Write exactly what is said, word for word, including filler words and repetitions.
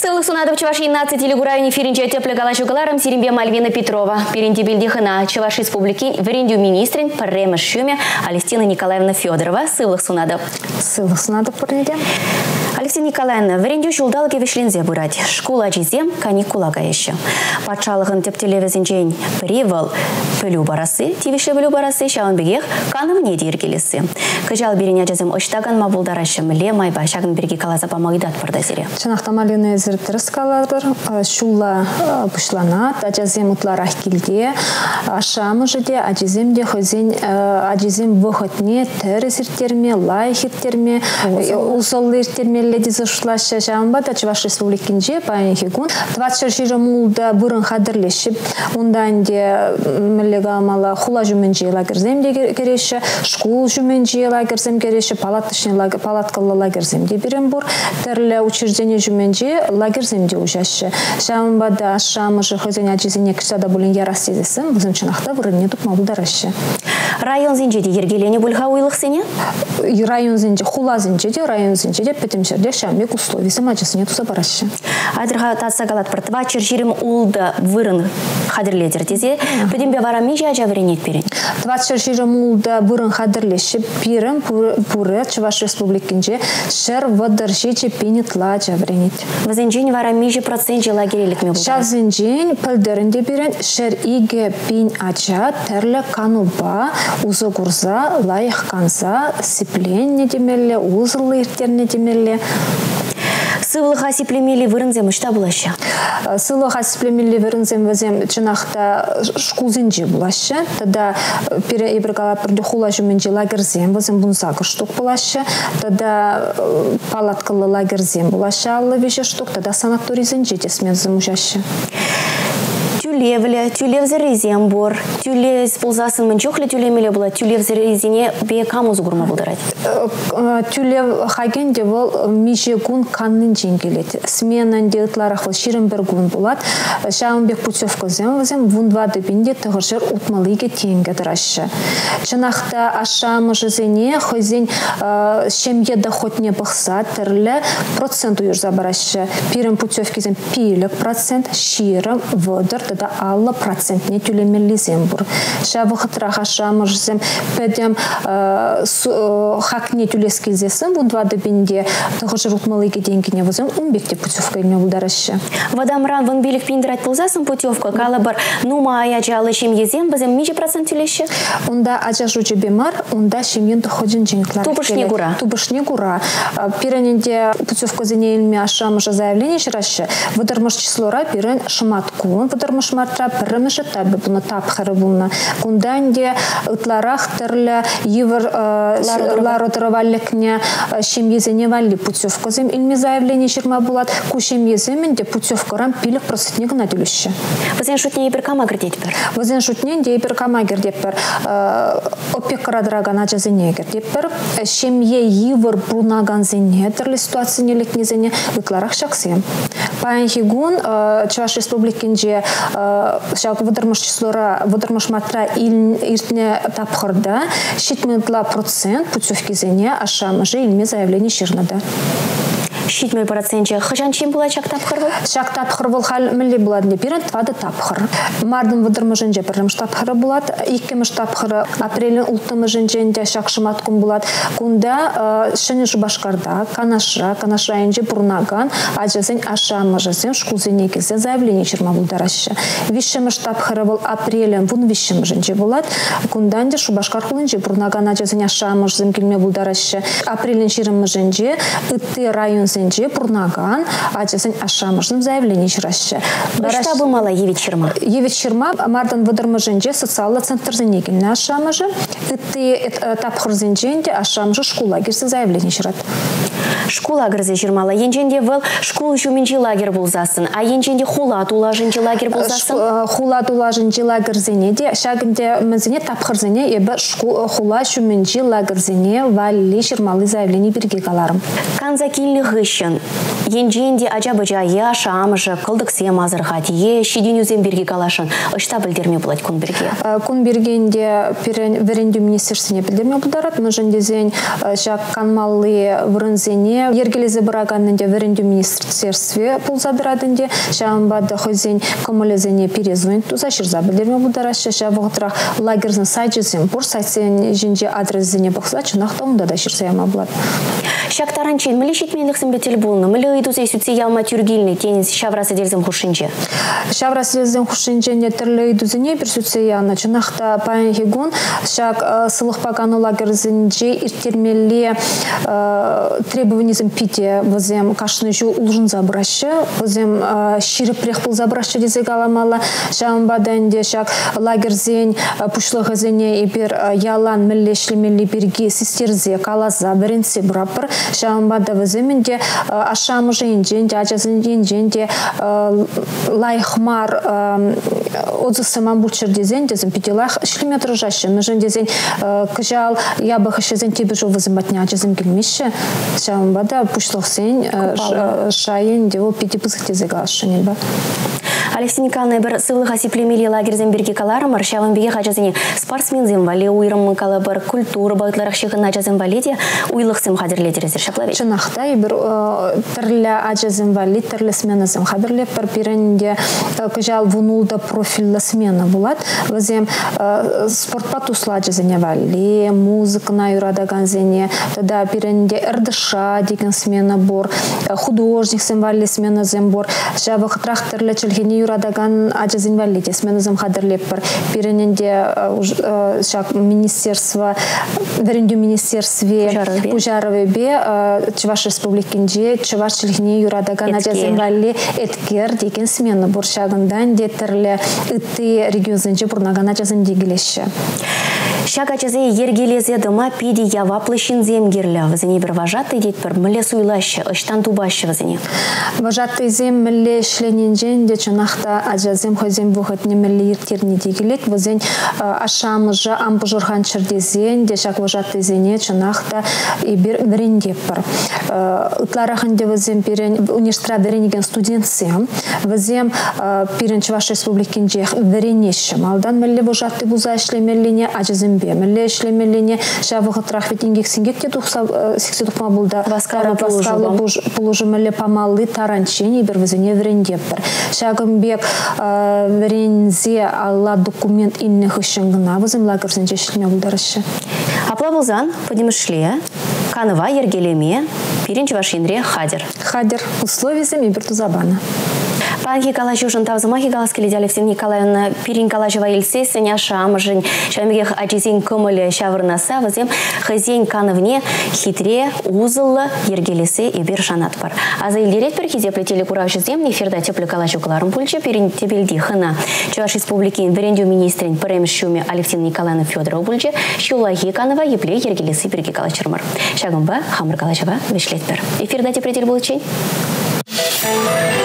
Сылы сунадов Чуваши нации телегурайни феринче тепле галашугаларам Сиримбе Мальвина Петрова. Перенди бельдихана Чуваши республики варенди министрин паррема шуме Алевтина Николаевна Федорова. Сылых сунадов. Сылых сунадов парнеде. Алевтина Николаевна, варенди шулдалки вишлензе бурать. Школа чизем каникулага еще. Патшалыгын тептелевезенчен привал пылю барасы, тивишле пылю барасы, шаун бегех каным не диргелесы. Кажал береня жазым оштаган мабулдарашым ле майба шагын берги калаза помогидат пардазире. Чанахтамалины зертерс каладыр, шула пушланат, аджазем утларах килде, ашамы жеде, аджаземде хозин, аджазем выходне, тересиртерме, лайхиртерме, усоллиртерме леди зашлаша жамбат, Чуваш республикинже, паянхигун, двадцать шесть мулда бурын хадырлешип, унданде мелегамала хула жуменже лагерземде кереше, школ жуменже лагерзем кереше, палатышный палаткалы лагерземде берем бур, терле учреждение жуменже лагерземде ужаще. Жамбада ашамы же хозяин аджизине кшада булин ярастезесім, бізім чынақта бұрынне тұп мабылдараще. Район зинжеде ергелене бульха уйлық сене? Район зинже, хула зинжеде, район зинжеде, петімшерде шамбек условисы мачысыне туса бараще. Адырға татса галат пыртыва чержирим улда вырын хадырледер дезе, петімбе варами жа варенет перен? двадцать шесть улда вырын хадырлеші пирым пуры Чуваш республикинже шер вадыршиче пенетла жа варенет. Вазенжен варами же процент же лагерелік ме бұлдар? Шазенжен пілдерінде берен шер иге пен ача тәрлі кануба узы курза лайық канса сипленне демелі, узылы ертерне демелі. Сывлыға сиплемели вырынзем үшта бұлашы? Сывлыға сиплемели вырынзем візем чынақта шкулзенже бұлашы. Тада пере ебіргала бірді хула жүменже лагерзем візем бұнзағы штук бұлашы. Тада палаткалы лагерзем бұлашы аллы веше штук. Тада санаторизенже тесмен зымужашы. Тюлевле, тюлевзерезем бор, тюлез пулзасын мынчухле тюлемеле була, тюлевзерезине бе камузу гурма булдырать? Тюлев хагенде бол мижегун каннын жеңгелет. Сменан деутларах бол ширенбергун булат. Шаунбек путевка земвазем вундвады бинде тығыржыр утмалыге тенгедірашы. Чынақта ашамы жызене хозен шемге доходне бұқса тірлі процент уйырза барашы. Пирен путевкезен пилік процент, ширым, водыр, да алла процентне тюлемелли зембур. Шавы хытрах ашамы жызем пәдем хакне тюлескелзесін вундвады бинде тығыржыр утмалыге тенгене вазем умбекте путевка илме булдарашы. Вадамран вон билік пиндирать пулзасын путевка, калы бар нума аячалы шемьезем бізем миже процент тюлеші? Онда ачашу жебемар, онда шемьен доходен женклар. Тубышне гура? Тубышне гура. Пирененде путевка зене илме ашамы же заявление жирашы. Выдырмыш числора пирен шаматкун, выдырмыш мартра піріміші табі бұны тапқыры бұлна. Кунданде ытларах тірлі евір лародырывалікне шемьезене валли путевка зем илме заявление жирма булат. Ку шемьеземенде путевкарам пилік просытне гына тюлеші. Вазен шутне ебір кама гірдетпір? Вазен шутне де ебір кама гірдетпір. Опекарадраган ачазене гірдетпір. Шемье евір бунаган зене тірлі ситуация нелекне зене ытларах шақсем. Паянхигун Чуваш республикинже шалпы выдырмыш числора, выдырмыш матра иртне тапхырда шитментла процент путевки зене ашамы же илме заявление ширнада. Шитмел процентче хажан чем была чак тапхыр был? Чак тапхыр был хал милли булат не пирен твады тапхыр. Мардын выдырмыжынже пірім штапхыры булат, иккемі штапхыры апрелін ултымыжынженде шақшыматкун булат. Кунда шыны жубашкарда, канашра, канашрайынже бурнаган, аджазын ашамыжызын шкулзыне келсе заявление жирма булдарашы. Вишшемі штапхыры был апрелін вун вишшемыжынже булат. Кунданде шубашкар хулынже бурнаган аджазын ашамыжызын келме булдарашы. Апрелін жирымыжынже ытты район зенже бурнаган, аджасын ашамыжным заявление жирашы. Что бы мала евит ширма? Евит ширма мардан выдырмы женже социалла центр зенегенне ашамыжы. Итты тапхыр зенженде ашамыжы школа герсе заявление жират. Школа герзе жирмала. Енженде выл школ жуменжи лагер болзасын, а енженде хула тулажынжи лагер болзасын? Хула тулажынжи лагер зенеде, шагынде мэнзене тапхыр зене ебі хула жуменжи лагер зене валли ширмалы заявление берге каларым. Канза киллі хыщын. Енженде ажа-быжа я шамыжы кылдык сем азырға тие шиден үзен берге калашын. Ышта білдерме болат күн берге? Күн бергенде веренду министерствіне білдерме бұлдарат. Мұжын дезен жак канмалли вырынзене ергелезе бұраганынде веренду министерстве пулзадырадынде шамбады хозен комолезене перезвонит туза шырза білдерме бұлдарат. Шаша бұғытырақ лагерзін сайджызен бұр сайтсен жинже адресзене бұқса чынақта онда да шырза яма бұлад. Шактаранчен, мілі шетменліксін бетел болны, мілі үйдузей сүтсе ялма тюргілні теніз шаврасы делзім хушинже? Шаврасы делзім хушинже не түрлі үйдузіне бір сүтсе ялна. Чынақта пайын хигун, шак сылық пағану лагерзінже иртермелі требованизм пите візем кашны жу ұлжын забырашы, візем ширіпрех бұл забырашы дезек аламалы. Шағын бадайынде шак лагерзен пұшлығы зене ебір ялан міллешлемелі бірге сестерзе калаза бірінсе бұрапыр. Шағынбада візімінде ашамыжы енженде, ажазын енженде лайхмар отзысыман бұлчыр дезен, дезін петелах шлеметр жашы. Мүжін дезен күжал ябық ішезен тебе жол візімбатне ажазын келмеші. Шағынбада пұшлық сен шайын де ол пети пызық дезеге ашын елбі. Алексей Николаевна, бір сывлыға сиплемелі лагерзен берге каларымыр, шағын беге қажазыне спортсмензен вале, уйрымын калы бір культура бағытларақ шеғын ажазен вале де уйлықсым қадірледерезір шақлавет. Чынақта, бір түрлі ажазен вале, түрлі сменазен қадірлеп, бір бірінде күжал вунулда профиллі смена болады. Візем спортпа тусла ажазене вале, музыкына юрадаган зене, тада бірінде ырдыша деген смена бор, художник сен вале сменазен бор, жабы қытрақ түрлі чілгені юрадаган ажазен вале де сменазен қадірлеп бір. Бірінде шақ министерство, веренду министерстве Пужарове бе Чуваш республикинже Чуваш чілгіне юрадаган ажазен вале эткер деген смена бор шағындан де түрлі үтті регионзенже бұрнаган ажазен дегілеші. Шак ачазе ергелезе дыма пиди яваплы шинзем герлі. Візіне бір важатты дет бір мүлі суйлашы, ұштан тубашы візіне. Важатты зем мүлі шлененжен де чынақта ажазем хозем бұғытне мүлі ертеріне дегілет. Візен ашамыжы ампы жұрған чырдезен де шак важатты зене чынақта біріндеп бір. Үтларахынде візем университет веренеген студентсем. Візем пирен Чуваш республикинже веренешім. Алдан мүлі важатты бұза ішлемеліне ажазем Мілі ішлемеліне шабығы трахвет ингек сингекте сексі тұқма бұлда васкалы пұлыжы мүлі памалы таранчен ебір візіне верендеп бір. Шағымбек верензе алла документ инніх үшінгіна візім лагерзен жешілме бұлдарышы. Апла бұлзан, подемішле, каныва ергелеме, пирен Чувашинре хадер. Хадер. Условизем ебір тузабана. Панки калачу жантавзымахи галаскеледи Алексей Николаевна пирин калачева елсе сеня шамыжын шамегех ачизин көмілі шавырнаса візем хызен канывне хитре узылы ергелесе ебер шанат бар. Аза елдерет бір кезе плетелі куравшызем неферда теплі калачу каларым пульчы пирин тебелді хына Чуваш республикин веренду министрин премш шуме Алексей Николаевна Федоров пульчы шулахи каныва епле ергелесе бірге калачырмыр. Шагымба хамыр калачева вешлет бір. Эфирда теплетелі бұл чейн.